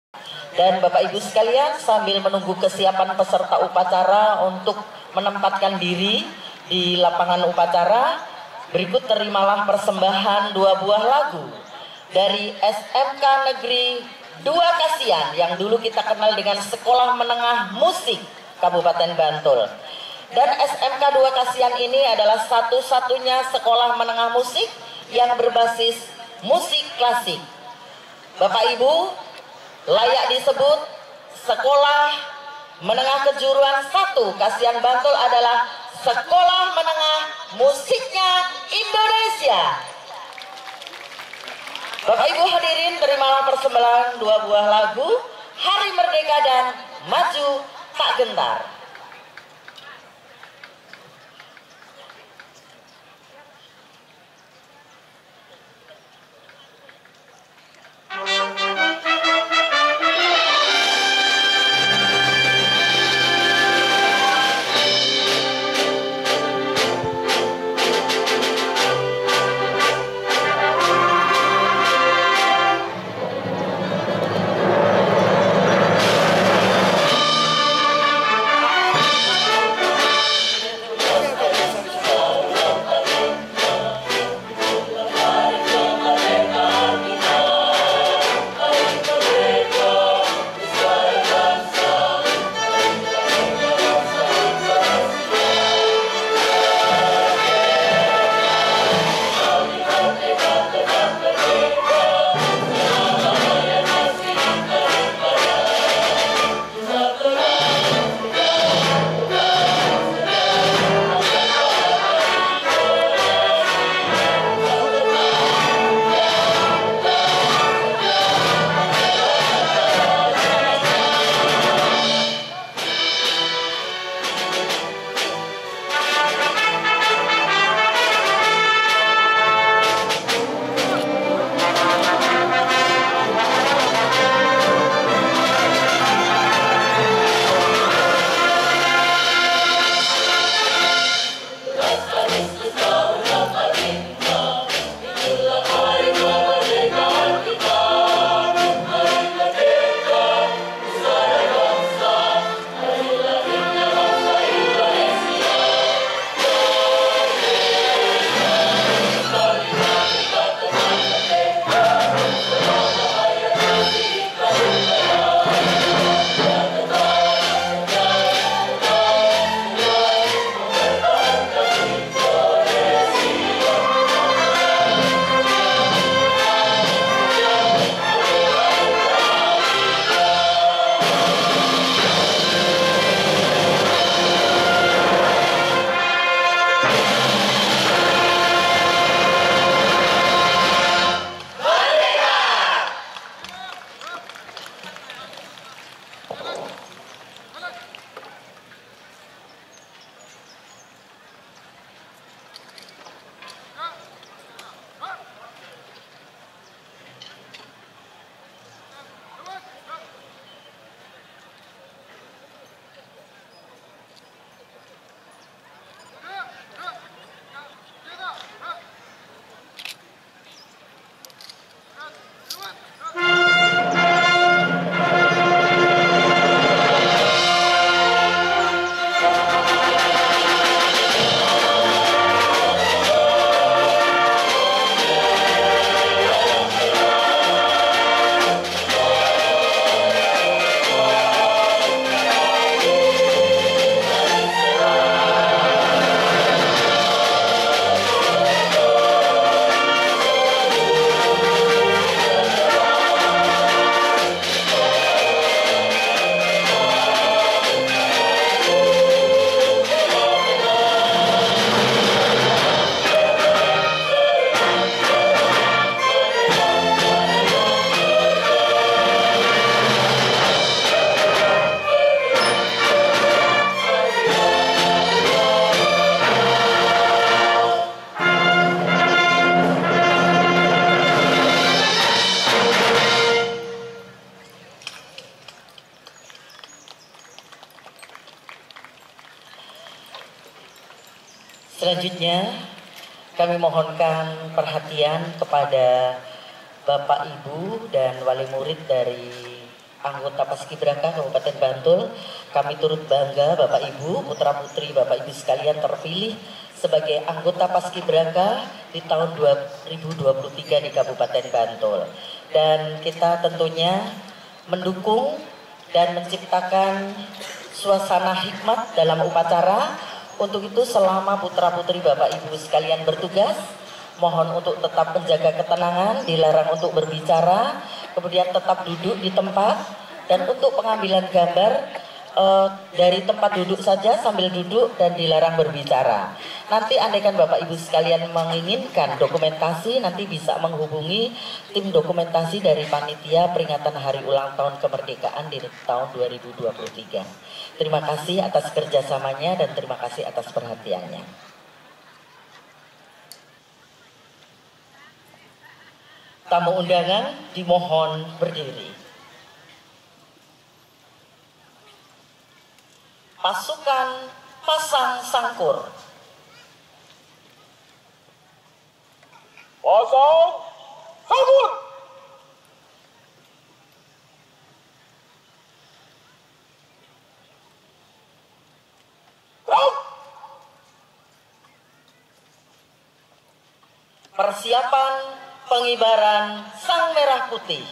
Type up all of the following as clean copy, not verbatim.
Dan Bapak Ibu sekalian, sambil menunggu kesiapan peserta upacara untuk menempatkan diri di lapangan upacara, berikut terimalah persembahan 2 buah lagu dari SMK Negeri 2 Kasihan yang dulu kita kenal dengan Sekolah Menengah Musik Kabupaten Bantul. Dan SMK 2 Kasihan ini adalah satu-satunya sekolah menengah musik yang berbasis musik klasik. Bapak Ibu, layak disebut Sekolah Menengah Kejuruan 1 Kasihan Bantul adalah Sekolah Menengah Musiknya Indonesia. Bapak Ibu hadirin, terimalah persembahan 2 buah lagu Hari Merdeka dan Maju Tak Gentar. Selanjutnya kami mohonkan perhatian kepada Bapak Ibu dan wali murid dari anggota Paskibraka Kabupaten Bantul, kami turut bangga Bapak Ibu, putra putri Bapak Ibu sekalian terpilih sebagai anggota Paskibraka di tahun 2023 di Kabupaten Bantul. Dan kita tentunya mendukung dan menciptakan suasana hikmat dalam upacara. Untuk itu selama putra-putri Bapak Ibu sekalian bertugas, mohon untuk tetap menjaga ketenangan, dilarang untuk berbicara, kemudian tetap duduk di tempat, dan untuk pengambilan gambar dari tempat duduk saja sambil duduk dan dilarang berbicara. Nanti andaikan Bapak Ibu sekalian menginginkan dokumentasi, nanti bisa menghubungi tim dokumentasi dari panitia peringatan Hari Ulang Tahun Kemerdekaan di tahun 2023. Terima kasih atas kerjasamanya dan terima kasih atas perhatiannya. Tamu undangan dimohon berdiri. Pasukan pasang sangkur. Pasang sangkur. Persiapan pengibaran Sang Merah Putih.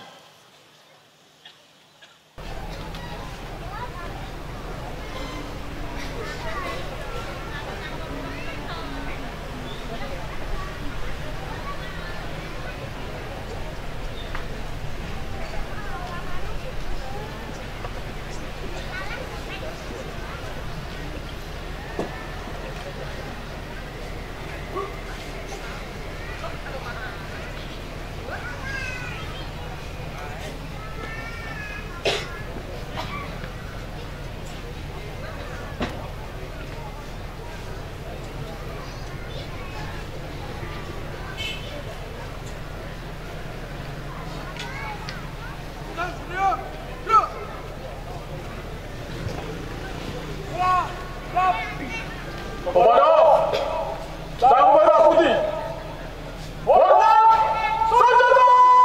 Kepada Sang Merah Putih, hormat senjata!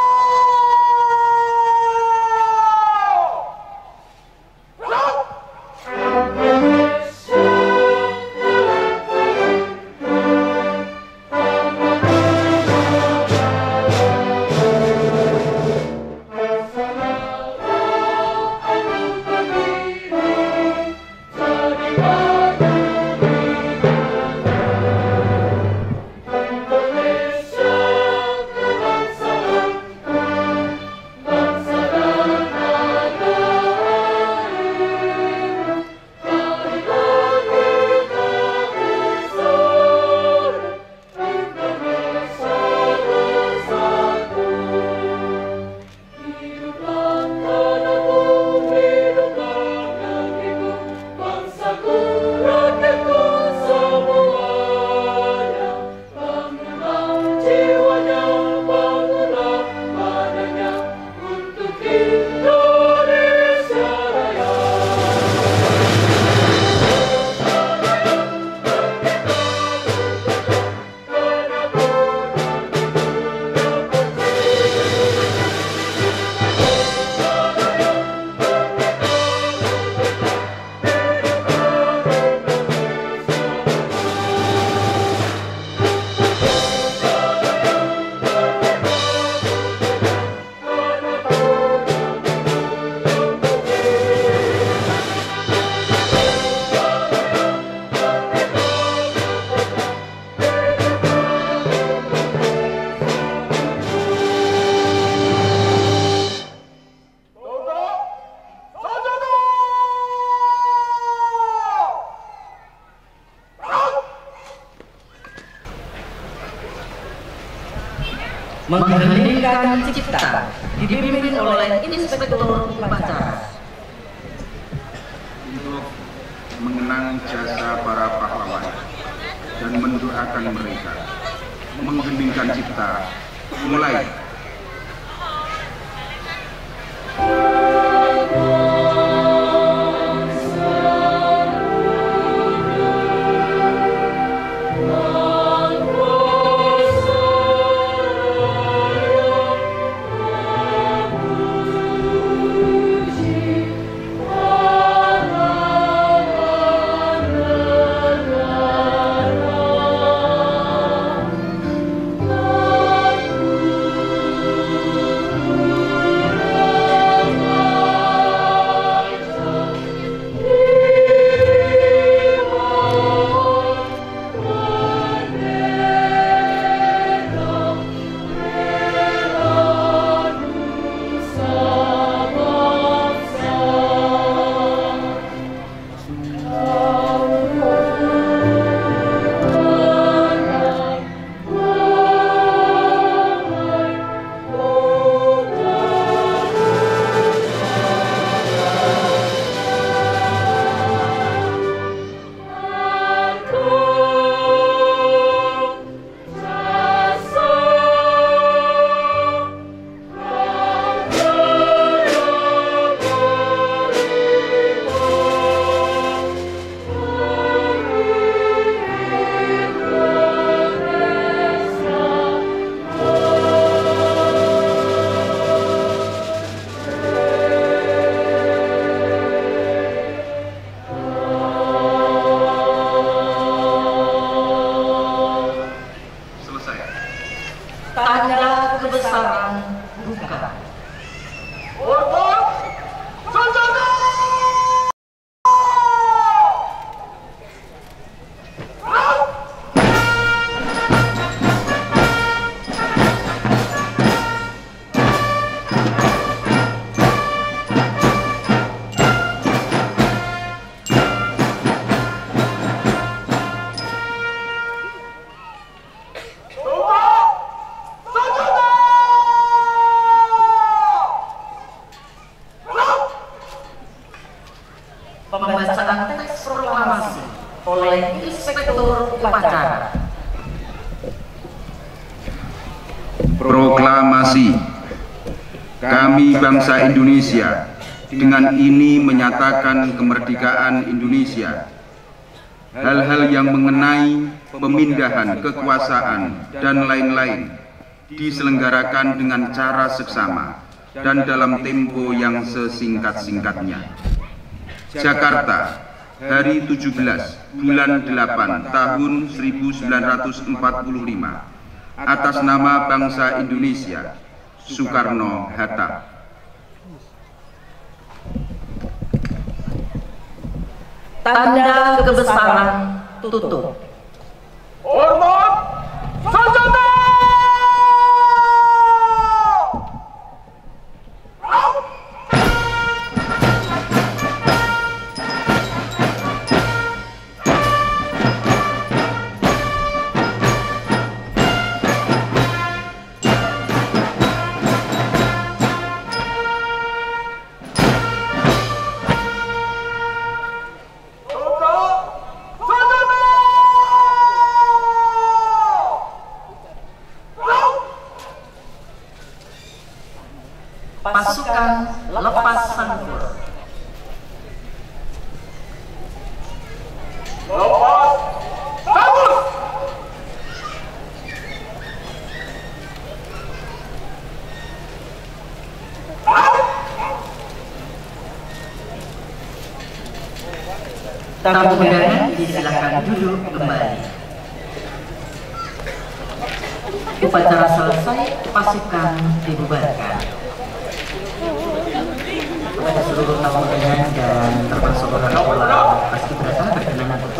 Mengheningkan cipta dipimpin oleh Inspektur Upacara. Untuk mengenang jasa para pahlawan dan mendoakan mereka, mengheningkan cipta, mulai. Pembacaan teks proklamasi oleh Inspektur Upacara. Proklamasi. Kami bangsa Indonesia dengan ini menyatakan kemerdekaan Indonesia. Hal-hal yang mengenai pemindahan kekuasaan dan lain-lain diselenggarakan dengan cara seksama dan dalam tempo yang sesingkat-singkatnya. Jakarta, hari 17 bulan 8 tahun 1945, atas nama bangsa Indonesia, Soekarno-Hatta. Tanda kebesaran tutup. Hormat senjata! Pasukan lepas sanggul. Lepas sanggul! Tamu undangan disilakan duduk kembali. Upacara selesai, pasukan dibubarkan. Kepada seluruh tamu undangan dan termasuk orang-orang paskibraka berkenan untuk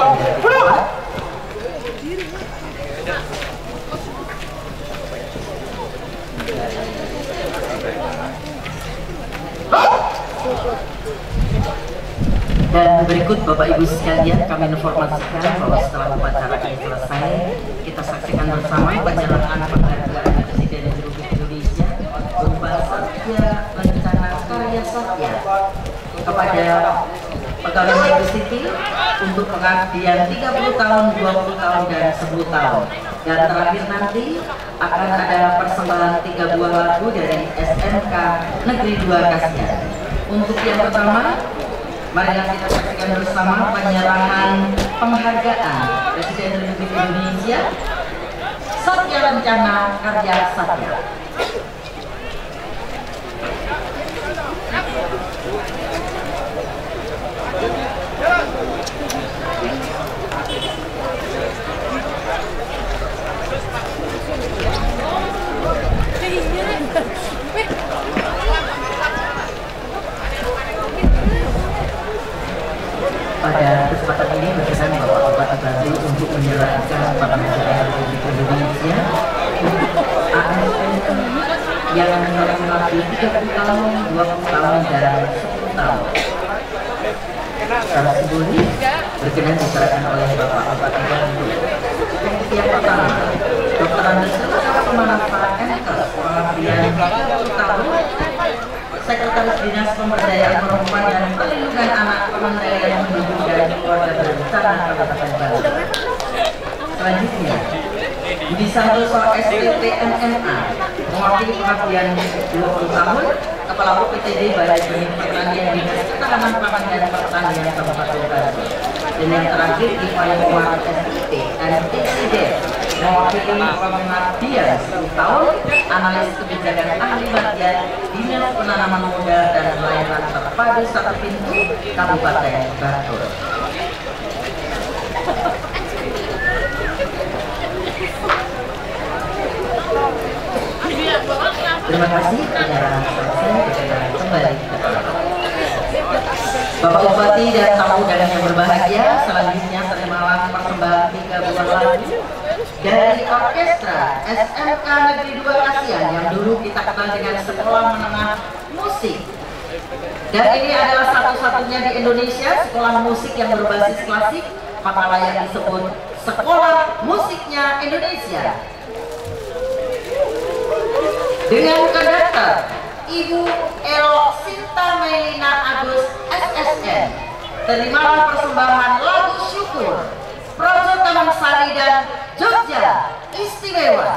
dan berikut Bapak Ibu sekalian, kami informasikan bahwa setelah upacara ini selesai, kita saksikan bersama penyerahan penghargaan Presiden Republik Indonesia berupa Satya Lencana Karya Satya kepada pegawai negeri sipil untuk pengabdian 30 tahun, 20 tahun, dan 10 tahun. Dan terakhir nanti akan ada persembahan 3 buah lagu dari SMK Negeri 2 Kasihan. Untuk yang pertama, mari kita saksikan bersama penyerahan penghargaan Presiden Republik Indonesia Satya Lencana Karya Satya. Pada kesempatan ini berkenan Bapak Bupati Batu untuk menyerahkan penghargaan Republik Indonesia ASN yang melewati 30 tahun, 20 tahun, dan 10 tahun. Secara simbolis berkenan diserahkan oleh Bapak Bupati Batu. Untuk yang pertama, Dr. Andes Sumanasa Enkes, pengabdian 30 tahun, Sekretaris Dinas Pemberdayaan Perempuan dan Perlindungan Anak Kementerian Pendidikan dan Keluarga Berencana Kabupaten Batu. Selanjutnya, Budi Santoso SPT MMA mewakili pengabdian 20 tahun, Kepala UPTD Balai Benih Pertanian Dinas Ketahanan Pangan dan Pertanian Kabupaten Batu. Dan yang terakhir, Iwaya Kumar SPT dan Insiden mewakili pengabdian 10 tahun, analis kebijakan ahli bagian Dinas Penanaman Modal dan Pelayanan Terpadu Satu Pintu Kabupaten Batu. Terima kasih, acara selesai, kita kembali ke Bapak Bupati dan tamu undangan yang berbahagia. Selanjutnya terimalah persembahan 3 buah lagu dari orkestra SMK Negeri 2 Kasihan yang dulu kita kenal dengan Sekolah Menengah Musik. Dan ini adalah satu-satunya di Indonesia sekolah musik yang berbasis klasik, maka layak disebut Sekolah Musiknya Indonesia. Dengan konduktor Ibu Elo Sinta Melina Agus SSN, terimalah persembahan lagu syukur Projo Taman Sari dan Jogja Istimewa.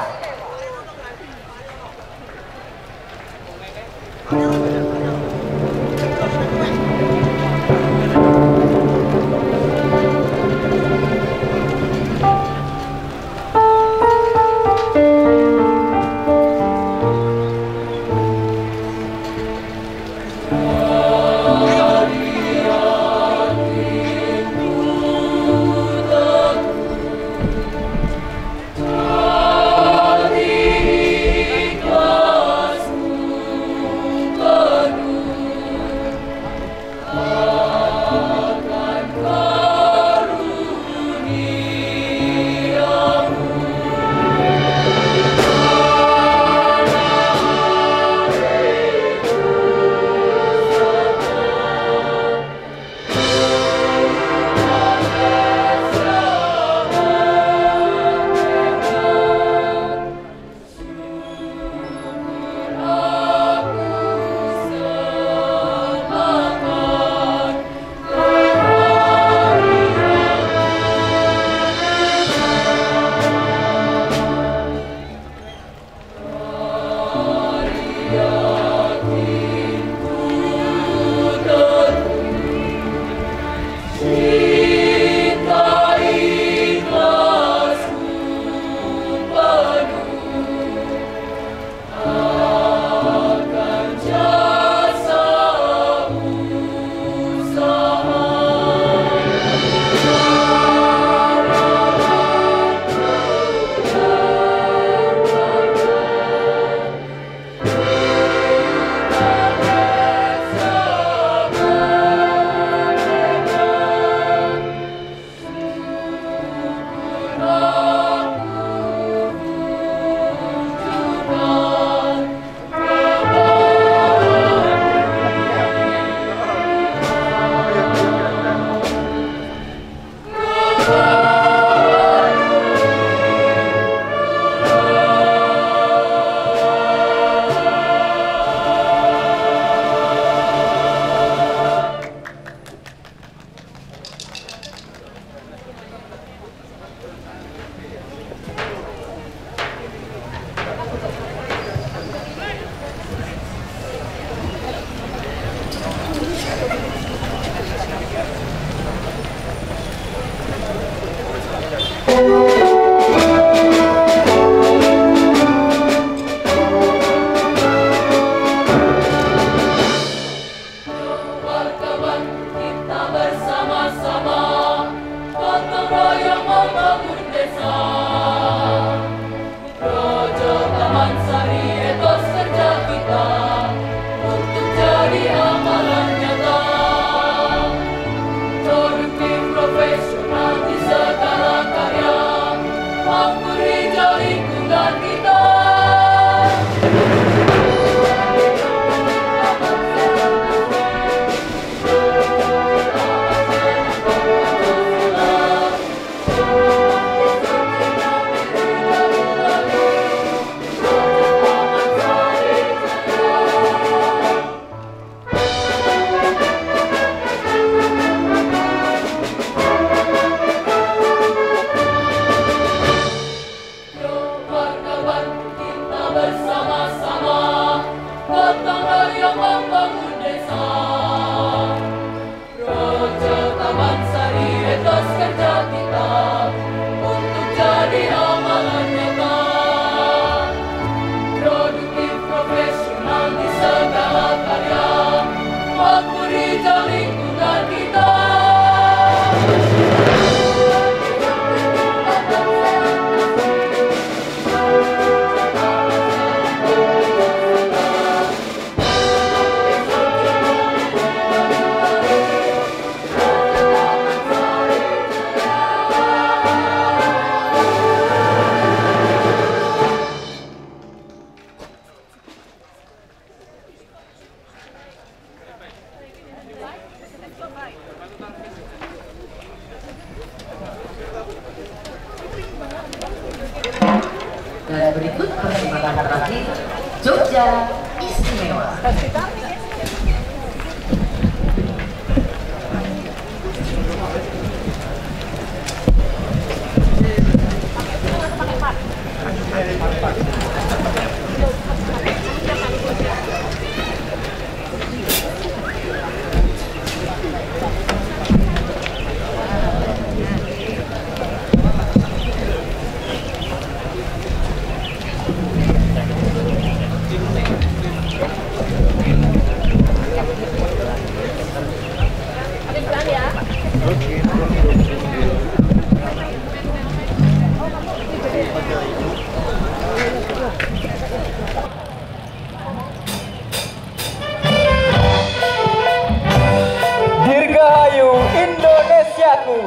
Dirgahayu Indonesiaku.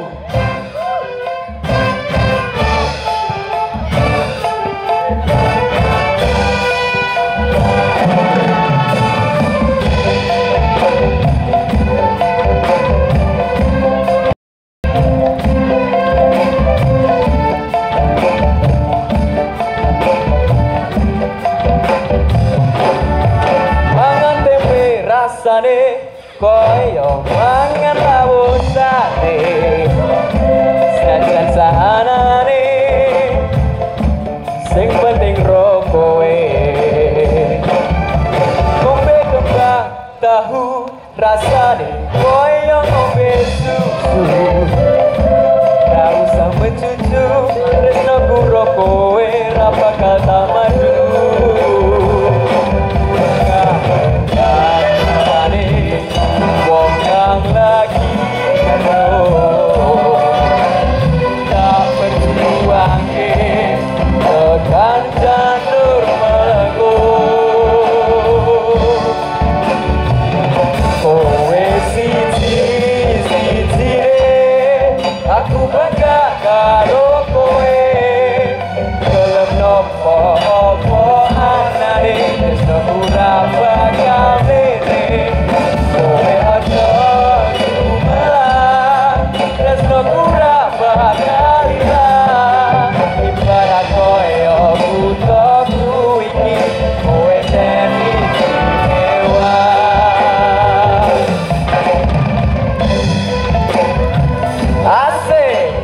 Mangan tempe rasane koyo mangan rawon sate, senajan sahanane sing penting rokoe. Ngombe kembang tahu rasane koyo ngombe susu, ra usah mencucu tresno rokoe ra bakal tamadu. Wong yang lagi tak berjuang tekan janur melenggu. Kowe siji aku bangga karo kowe. Gelem nopo opo anane tresno ora bakal lere. Kowe aja sumelang tresno ora bakal ilang. Ibarat koyo butuhku iki kowe dadi istimewa. Asik.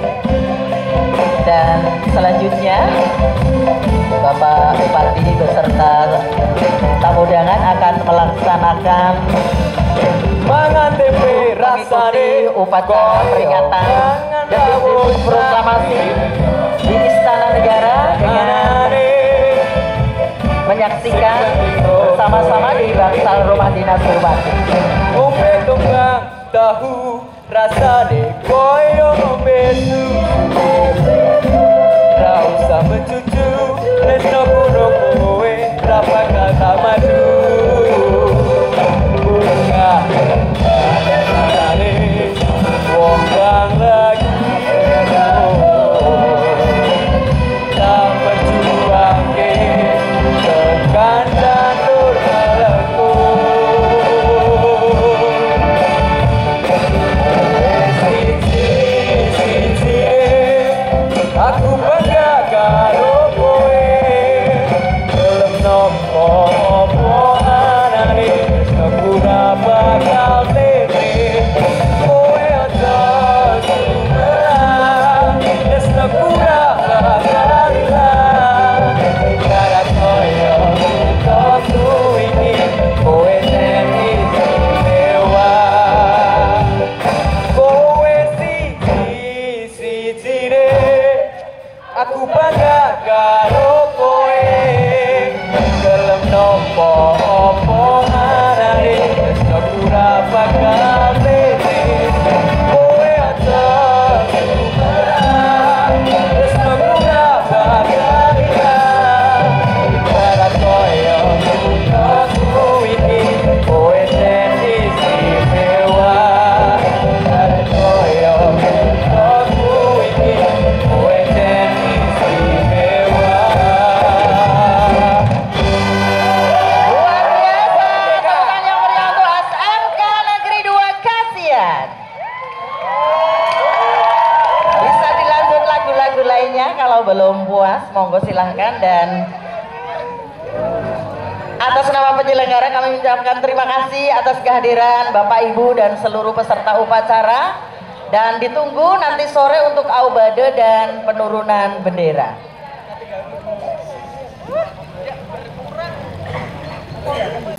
Dan selanjutnya Bapak Bupati beserta tamu undangan akan melaksanakan Mangan tempe rasane upacara peringatan Detik Proklamasi di Istana Negara dengan menyaksikan bersama-sama di Bangsal Rumah Dinas Bupati. ngombe kembang tahu rasane koyo ngombe susu, ra usah mencucu tresno puro kowe ra bakal tamadu. Bunga rasane wong kang lagi tak berjuangke tekan janur melenggu. Aku bangga karo kowe. Gelem nopo opo anane aku ora bakal lere. Kowe aja sumelang tresno ora bakal ilang. Ibarat koyo butuhku iki kowe dadi istimewa. Kowe siji-sijine aku bangga karo kowe. Gelem nopo opo anane tresno ora bakal lere. Kowe aja sumelang tresno ora bakal ilang. Ibarat koyo butuhku iki kowe dadi istimewa. Ibarat koyo butuhku iki kowe dadi istimewa. Luar biasa, tepukan yang meriah untuk SMK Negeri 2 Kasihan. Bisa dilanjut lagu-lagu lainnya kalau belum puas, monggo silahkan. Dan Atas nama penyelenggara kami mengucapkan terima kasih atas kehadiran Bapak Ibu dan seluruh peserta upacara, dan ditunggu nanti sore untuk aubade dan penurunan bendera.